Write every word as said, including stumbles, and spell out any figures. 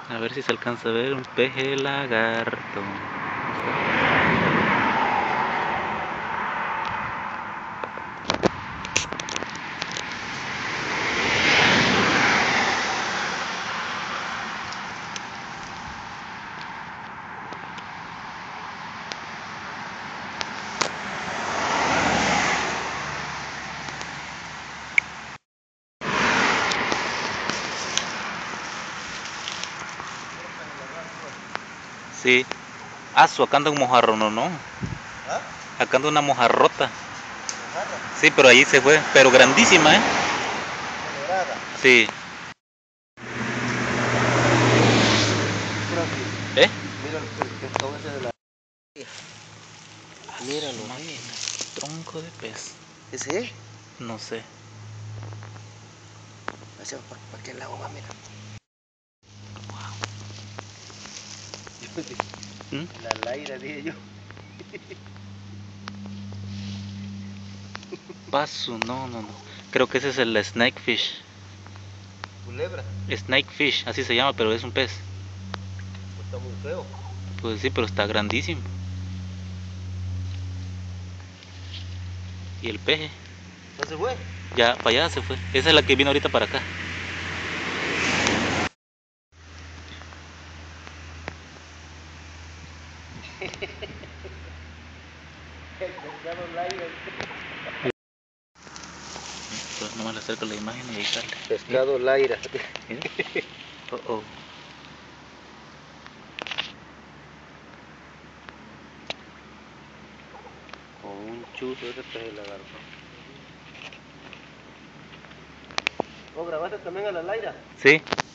A ver si se alcanza a ver un peje lagarto. Sí. Ah, su, acá anda un mojarro, no, no. ¿Ah? Acá anda una mojarrota. ¿Mojarra? Sí, pero ahí se fue, pero grandísima, ¿eh? Colorada. Sí. ¿Eh? Mira el, el pescado ese de la... Míralo. Máquina, tronco de pez. ¿Ese? No sé. Hacia para pa aquel lado va, mira. ¿Mm? La laira, dije yo. Paso, no, no, no. Creo que ese es el snakefish. Culebra. Snakefish, así se llama, pero es un pez. Pues está muy feo. Pues sí, pero está grandísimo. ¿Y el peje? ¿No se fue? Ya, para allá se fue. Esa es la que vino ahorita para acá. El pescado laira. Pues nomás le acerco la imagen y ahí sale. Pescado laira. Mira. Oh, oh. Con un chuzo ese pez lagarto. ¿O grabaste también a la laira? Sí.